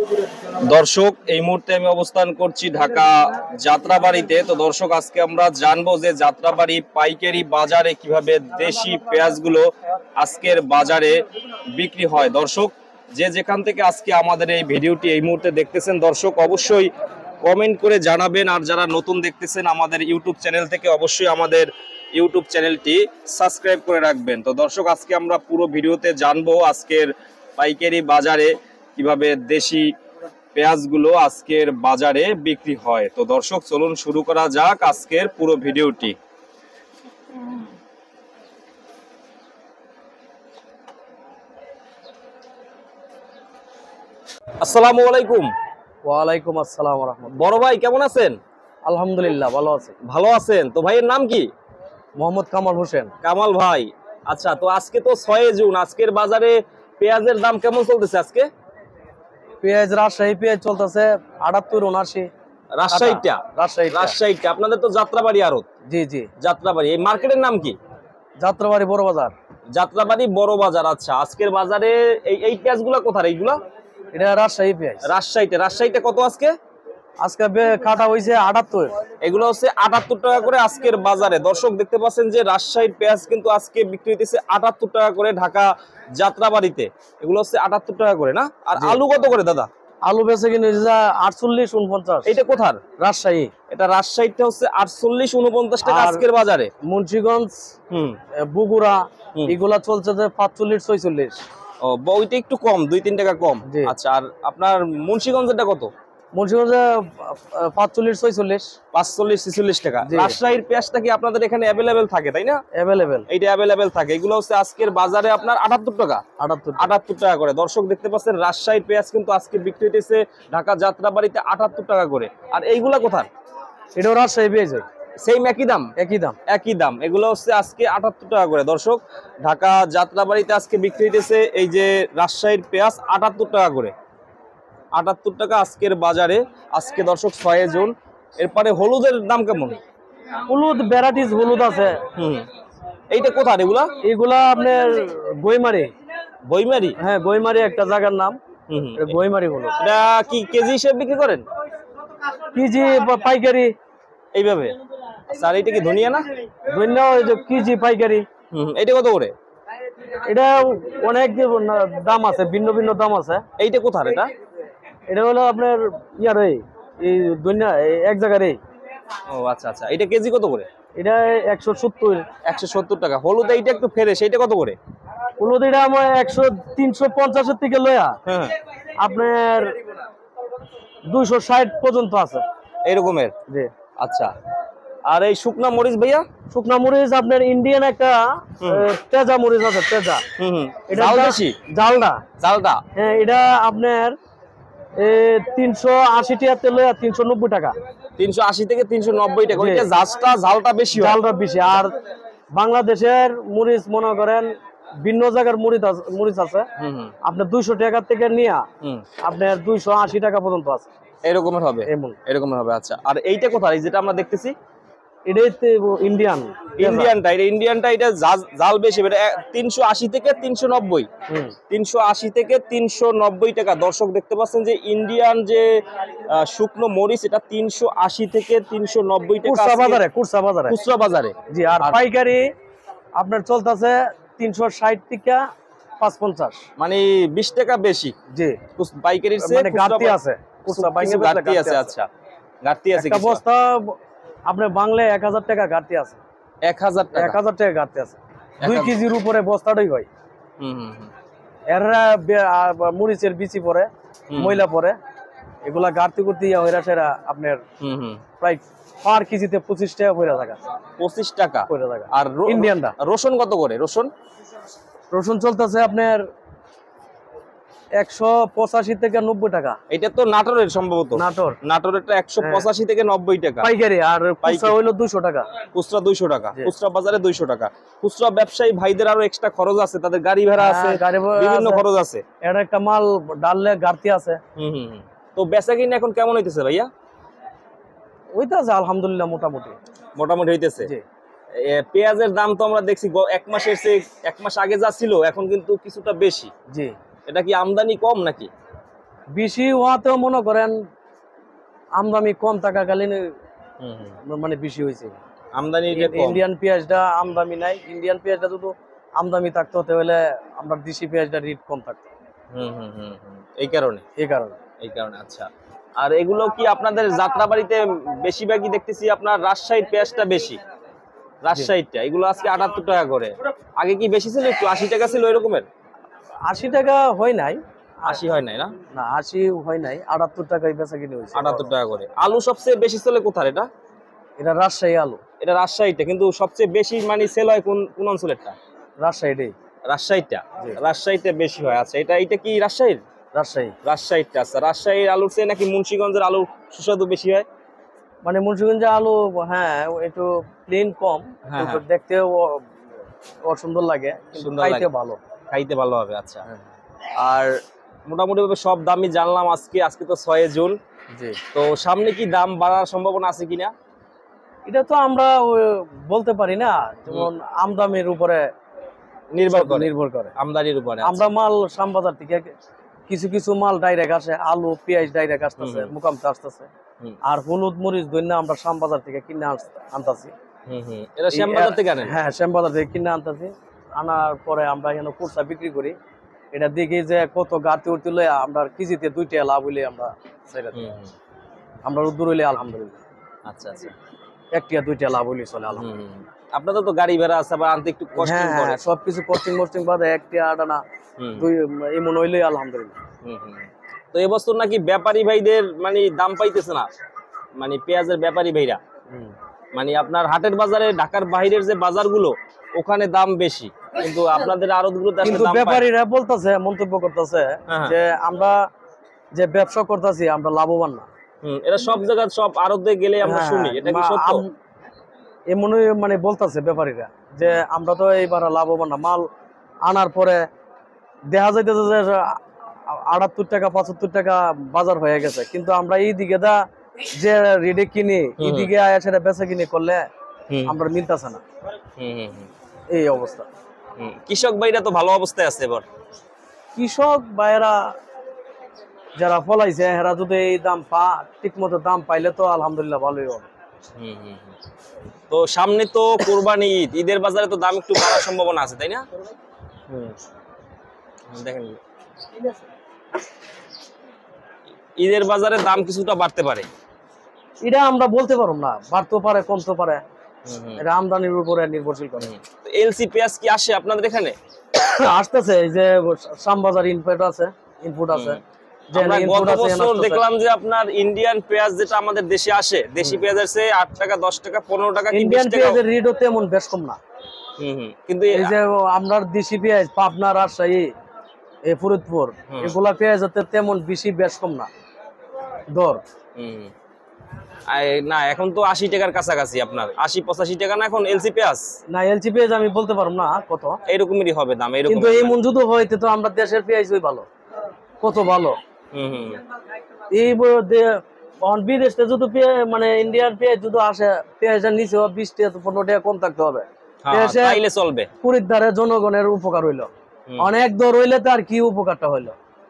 দর্শক এই মুহূর্তে আমি অবস্থান করছি ঢাকা যাত্রাবাড়িতে। তো দর্শক আজকে আমরা জানবো যে যাত্রাবাড়ি পাইকারি বাজারে কিভাবে দেশি পেঁয়াজগুলো আজকের বাজারে বিক্রি হয়। দর্শক যে যেখান থেকে আজকে আমাদের এই ভিডিওটি এই মুহূর্তে দেখতেছেন দর্শক অবশ্যই কমেন্ট করে জানাবেন, আর যারা নতুন দেখতেছেন আমাদের ইউটিউব চ্যানেল থেকে অবশ্যই আমাদের ইউটিউব চ্যানেলটি সাবস্ক্রাইব করে রাখবেন। তো দর্শক আজকে আমরা পুরো ভিডিওতে জানবো আজকের পাইকারি বাজারে কিভাবে দেশি পেঁয়াজগুলো আজকের বাজারে বিক্রি হয়। তো দর্শক চলুন শুরু করা যাক আজকের পুরো ভিডিওটি। আসসালামু আলাইকুম। ওয়ালাইকুম আসসালাম ওয়া রাহমাতুল্লাহ। বড় ভাই কেমন আছেন? আলহামদুলিল্লাহ ভালো আছি। ভালো আছেন? তো ভাইয়ের নাম কি? মোহাম্মদ কামাল হোসেন। কামাল ভাই, আচ্ছা। তো আজকে তো 6 জুন, আজকের বাজারে পেঁয়াজের দাম কেমন চলতেছে আজকে? পেঁয়াজ রাজশাহী পেঁয়াজ চলতেছে 78-79। রাজশাহীটা আপনাদের তো যাত্রাবাড়ি আড়ত। জি জি, যাত্রাবাড়ি, এই মার্কেটের নাম কি? যাত্রাবাড়ি বড় বাজার। যাত্রাবাড়ি বড় বাজার। আচ্ছা, আজকের বাজারে এই পেঁয়াজগুলো কোথায়? এইগুলা এটা রাজশাহী পেঁয়াজ। রাজশাহীতে কত আজকে? আজকে কাটা হয়েছে 78। এগুলো হচ্ছে 78 টাকা করে আজকের বাজারে। দর্শক দেখতে পাচ্ছেন যে রাজশাহীর পেঁয়াজ কিন্তু আজকে বিক্রি হইতেছে 78 টাকা করে ঢাকা যাত্রাবাড়িতে। এগুলো হচ্ছে 78 টাকা করে না? আর আলু কত করে দাদা? আলু বেচে কিনে 48-49। এটা কোথার? রাজশাহী। এটা রাজশাহীতে হচ্ছে 48-49 টাকা আজকের বাজারে। মুন্সিগঞ্জ, বগুড়া এগুলা চলছে যে 45-46। ও, ওইটা একটু কম, 2-3 টাকা কম। আচ্ছা, আর আপনার মুন্সিগঞ্জেরটা কত? মুন্সিগঞ্জে 45-46। 45-46 টাকা। রাজশাহীর পেঁয়াজটা কি আপনাদের এখানে অ্যাভেলেবেল থাকে, তাই না? অ্যাভেলেবেল, এইটা অ্যাভেলেবেল থাকে। এগুলো হচ্ছে আজকের বাজারে আপনার 78 টাকা। 78 টাকা করে। দর্শক দেখতে পাচ্ছেন রাজশাহীর পেঁয়াজ কিন্তু আজকে বিক্রি হইতেছে ঢাকা যাত্রাবাড়িতে 78 টাকা করে। আর এইগুলা কোথায়? এটাও রাজশাহী পেঁয়াজ, সেম একই দাম। একই দাম। এগুলো হচ্ছে আজকে 78 টাকা করে। দর্শক ঢাকা যাত্রাবাড়িতে আজকে বিক্রি হইতেছে এই যে রাজশাহীর পেঁয়াজ 78 টাকা করে। 78 টাকা আজকের বাজারে। আজকে দর্শক 6 জুন। এরপরে হলুদের দাম কেমন? হলুদ ভ্যারাইটিস হলুদ আছে। এইটা কোথায়? এগুলা আপনার বইমারি। হ্যাঁ, বইমারি একটা জায়গার নাম। বইমারি হলুদ। এটা কি কেজি হিসেবে বিক্রি করেন? কেজি বা পাইকারি এইভাবে। আচ্ছা, আর এইটা কি ধনিয়া না? ধনিয়া ওই যে কেজি পাইকারি। এইটা কত করে? এটা অনেক দাম আছে, ভিন্ন ভিন্ন দাম আছে। এইটা কোথায়? এটা হলো আপনার এই ধনিয়া এক জায়গার। ও আচ্ছা আচ্ছা। এটা কেজি কত করে? এটা 170 টাকা। হলুদ এইটা একটু ফ্রেশ, এইটা কত করে? হলুদ এটা আমার 350 থেকে লয়া আপনার 260 পর্যন্ত আছে এরকমের। জি। আচ্ছা, আর এই শুকনা মরিচ ভাইয়া? শুকনা মরিচ আপনার ইন্ডিয়ান একটা তেজা মরিচ আছে, তেজা। এটা বেশি জালটা। হ্যাঁ, এটা আপনার 380 টাকা থেকে লয়া 390 টাকা। 380 থেকে 390 টাকা। ওইটা ঝালটা বেশি। আর বাংলাদেশের মরিচ মনে করেন ভিন্ন জায়গার মরিচ আছে আপনার 200 টাকা থেকে নিয়ে আপনার 280 টাকা পর্যন্ত আছে। এরকমের হবে। আচ্ছা, আর এইটা কোথায় যেটা আমরা দেখতেছি? এটাই ইন্ডিয়ানটা। এটা জাল বেশি। এটা 380 থেকে 390। 380 থেকে 390 টাকা। দর্শক দেখতে পাচ্ছেন যে ইন্ডিয়ান যে শুকনো মরিচ এটা 380 থেকে 390 টাকা খুচরা বাজারে। জি। আর পাইকারি আপনার চলতেছে 360 থেকে 550, মানে 20 টাকা বেশি। জি, পাইকারির মানে ঘাটতি আছে। আচ্ছা, ঘাটতি আছে। একটা বস্তা আপনার বাংলায় 1000 টাকা ঘাটতি আছে। 1000 টাকা ঘাটতি আছে। 2 কেজির উপরে বস্তাটাই হয়। এরা মরিচের বিচি পরে, ময়লা পরে, এগুলা ঘাটতি করতে সেরা আপনার প্রায় পার কেজিতে 25 টাকা পড়ে থাকা। 25 টাকা। আর ইন্ডিয়ানটা। রসুন কত করে? রসুন চলতেছে আপনার 185 থেকে 90 টাকা। এটা তো নাটোরের সম্ভবত। নাটোরেরটা 185 থেকে 90 টাকা পাইকারি। আর খুচরা হইলো 200 টাকা। খুচরা 200 টাকা। খুচরা বাজারে 200 টাকা। খুচরা ব্যবসায়ী ভাইদের আরো এক্সট্রা খরচ আছে, তাদের গাড়ি ভাড়া আছে, বিভিন্ন খরচ আছে। এটা একটা মাল ডাললে ঘাটতি আছে। তো বেচা কিনা এখন কেমন হইতেছে ভাইয়া? হইতাছে আলহামদুলিল্লাহ, মোটামুটি হইতেছে। পেঁয়াজের দাম তো আমরা দেখছি এক মাস আগে যা ছিল এখন কিন্তু কিছুটা বেশি। জি। এটা কি আমদানি কম নাকি? বেশি হওয়াতেও মনে করেন আমদানি কম থাকাকালীন মানে বেশি হয়েছে। আমদানি ইন্ডিয়ান পেঁয়াজটা আমদানি নাই, ইন্ডিয়ান পেঁয়াজটা যদি আমদানি থাকতো তাহলে আমরা দেশি পেঁয়াজটা রেট কম থাকতো। এই কারণে এই কারণে আচ্ছা। আর এগুলো কি আপনাদের যাত্রাবাড়িতে বেশিরভাগই দেখতেছি আপনার রাজশাহীর পেঁয়াজটা বেশি, রাজশাহীটা এগুলো আজকে 78 টাকা করে। আগে কি বেশি ছিল, একটু 80 টাকা ছিল এরকমের? 80 টাকা হয় নাই, 80 হয় নাই না? না 80 হয় নাই, 78 টাকায় বেচা কিনে হয়েছে। 78 টাকা করে। আলু সবচেয়ে বেশি চলে কোথায় এটা? এটা রাজশাহী আলু। এটা রাজশাহীটা, কিন্তু সবচেয়ে বেশি মানে সেল হয় কোন কোন অঞ্চলেরটা? রাজশাহীটাই। রাজশাহীটা, রাজশাহীতে বেশি হয়। আচ্ছা, এটা কি রাজশাহীর? রাজশাহীটা। আচ্ছা, রাজশাহীর আলুর চেয়ে নাকি মুন্সিগঞ্জের আলু সুস্বাদু বেশি হয়? মানে মুন্সিগঞ্জের আলু হ্যাঁ একটু প্লেন কম, দেখতেও অসুন্দর লাগে, খাইতে ভালো হবে। আচ্ছা, আর মোটামুটি ভাবে সব দামই জানলাম আজকে তো 6 জুন। জি, তো সামনে কি দাম বাড়ার সম্ভাবনা আছে কিনা? এটা তো আমরা বলতে পারি না, যেমন আমদানির উপরে নির্ভর করে আমদানির উপরে। আমরা মাল শ্যামবাজার থেকে কিছু কিছু মাল ডাইরেক্ট আসে, আলু পেঁয়াজ ডাইরেক্ট আসতেছে, মুকামতে আসতেছে। আর হলুদ মরিচ দৈন্য আমরা শ্যামবাজার থেকে কিনে আনতাছি। এটা শ্যামবাজার থেকে আনেন? হ্যাঁ, শ্যামবাজার থেকে কিনে আনতাছি। আনার পরে আমরা এখানে কুরসা বিক্রি করি। এটা দেখি যে কত গাতি উঠতে লই আমরা কেজিতে 2 টাকা লাভ হইলে আমরা সেটা আমরা দূর হইলে আলহামদুলিল্লাহ। আচ্ছা আচ্ছা, 1 টাকা 2 টাকা লাভ হইলে চলে আলহামদুলিল্লাহ। আপনাদের তো গাড়ি ভাড়া আছে, আবার আনতে একটু কষ্ট করে। সবকিছু কস্টিং বাদে 1 টাকা আটানা 2 এমন হইলে আলহামদুলিল্লাহ। তো এবছর নাকি ব্যাপারী ভাইদের মানে দাম পাইতেছে না, মানে পেঁয়াজের ব্যাপারী ভাইরা, মানে আপনার হাটের বাজারে ঢাকার বাইরের যে বাজারগুলো ওখানে দাম বেশি, কিন্তু আপনাদের আড়তগুলোতে কিন্তু ব্যাপারীরা বলতেছে, মন্তব্য করতেছে যে আমরা যে ব্যবসা করতেছি আমরা লাভবান না। এটা সব জায়গায় সব আড়তে গেলে আমরা শুনি, এটা কি সত্য? এমনই মানে বলতেছে ব্যাপারীরা যে আমরা তো এইবার লাভবান না। মাল আনার পরে দেখা যাইতেছে যে 78 টাকা 75 টাকা বাজার হয়ে গেছে, কিন্তু আমরা এই দিকে যে রেডে কিনি এইদিকে সেটা বেচা কিনে করলে আমরা মিলতেছে না, এই অবস্থা। কৃষক ভাইরা তো ভালো অবস্থায় আছে এবার। কৃষক ভাইরা যারা ফলাইছে এরা যদি এই দাম ঠিক মতো দাম পাইলে তো আলহামদুলিল্লাহ ভালোই হবে। তো সামনে তো কোরবানি ঈদ, ঈদের বাজারে তো দাম একটু বাড়ার সম্ভাবনা আছে, তাই না? দেখেন ঈদের বাজারে দাম কিছুটা বাড়তে পারে, এটা আমরা বলতে পারব না, বাড়তে পারে কমতে পারে, এটা আমদানির উপরে নির্ভরশীল করে। এলসি পেঁয়াজ কি আসে আপনাদের এখানে? আসতেছে, এই যে শ্যামবাজার ইনপুট আছে। গত বছর দেখলাম যে আপনার ইন্ডিয়ান পেঁয়াজ যেটা আমাদের দেশে আসে, দেশি পেঁয়াজের চেয়ে 8 টাকা 10 টাকা 15 টাকা ইন্ডিয়ান পেঁয়াজের রেটও তেমন বেশ কম না। কিন্তু এই যে আমরা দেশি পেঁয়াজ পাবনা, রাজশাহী, এই ফরিদপুর এগুলা পেঁয়াজ তেমন বেশি বেশ কম না দর। না এখন তো 80 টাকার কাছাকাছি, আপনার 80-85 টাকা না এখন এলসি পেঁয়াজ? না, এলসি পেঁয়াজ আমি বলতে পারবো না কত, এরকমই হবে দাম। কিন্তু এই মন যদি হইতে তো আমরা দেশের পেঁয়াজই ভালো, কত ভালো। এই বিদেশ থেকে যদি মানে ইন্ডিয়ান পেঁয়াজ যদি আসে, পেঁয়াজের নিচে 20 টাকা 15 টাকা কম থাকতে হবে, তাইলে চলবে। খরিদ্দারে জনগণের উপকার হইলো, অনেক দর হইলে তার কি উপকারটা হইলো।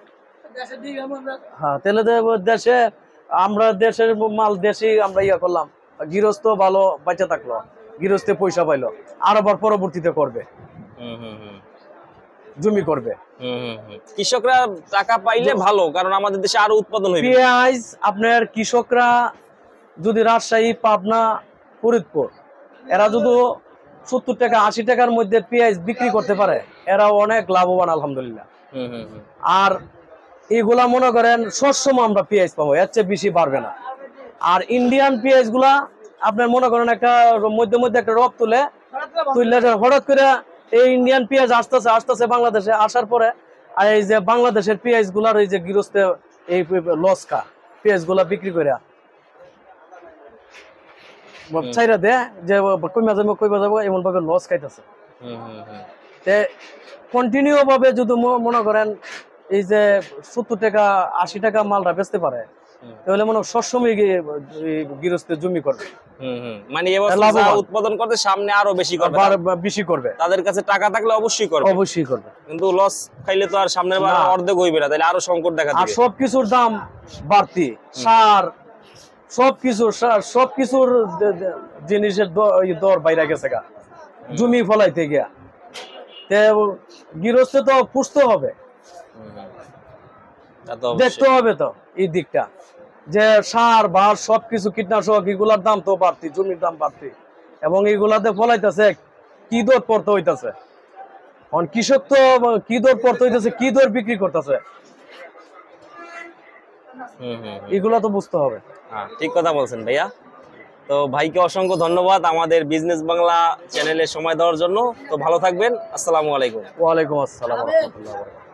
হ্যাঁ, তাহলে দেশে আমরা দেশের মাল দেশি আমরা করলাম, গৃহস্থ ভালো বাঁচে থাকলো, গৃহস্থে পয়সা পাইলো, আর আবার পরবর্তীতে করবে, জমি করবে। কৃষকরা টাকা পাইলে ভালো, কারণ আমাদের দেশে আরো উৎপাদন হইবে। পেঁয়াজ আপনার কৃষকরা যদি রাজশাহী, পাবনা, ফরিদপুর এরা যদি 70 টাকা 80 টাকার মধ্যে পেঁয়াজ বিক্রি করতে পারে, এরা অনেক লাভবান আলহামদুলিল্লাহ। আর এইগুলা মনে করেন সবসময় আমরা পেঁয়াজ পাবো, এর চেয়ে বেশি পারবে না। আর ইন্ডিয়ান পেঁয়াজ গুলা আপনার মনে করেন একটা মধ্যে একটা রব তুলে হঠাৎ করে এই ইন্ডিয়ান পেঁয়াজ আসতেছে বাংলাদেশে, আসার পরে আর এই যে বাংলাদেশের পেঁয়াজ গুলার এই যে গৃহস্থে এই লস্কা পেঁয়াজ গুলা বিক্রি করে চাইরা দেয় যে কইমা যাবো এমন ভাবে লস খাইতেছে। কন্টিনিউ ভাবে যদি মনে করেন এই যে 70 টাকা 80 টাকা মালটা বেচতে পারে, তাহলে মনে হয় সবসময় গৃহস্থের জমি করবে। মানে এবছর যা উৎপাদন করতে সামনে আরো বেশি করবে, বেশি করবে। তাদের কাছে টাকা থাকলে অবশ্যই করবে, অবশ্যই করবে। কিন্তু লস খাইলে তো আর সামনের বার অর্ধেক হইবে না, তাহলে আরো সংকট দেখা আর দিবে। সবকিছুর দাম বাড়তি, সার সবকিছুর জিনিসের দর বাইরে গেছে গা, জমি ফলাইতে গিয়া। গৃহস্থ তো পুষতে হবে, দেখতে হবে তো এই দিকটা, যে সার বাস সবকিছু কীটনাশক এগুলার দাম তো বাড়তি, জমির দাম বাড়তি, এবং এগুলাতে ফলাইতেছে কি দর পড়তে হইতেছে। কৃষক তো কি দর পড়তে হইতেছে, কি দর বিক্রি করতেছে, এগুলা তো বুঝতে হবে। ঠিক কথা বলছেন ভাইয়া। তো ভাইকে অসংখ্য ধন্যবাদ আমাদের বিজনেস বাংলা চ্যানেলে সময় দেওয়ার জন্য। তো ভালো থাকবেন, আসসালামু আলাইকুম। ওয়ালাইকুম আসসালাম।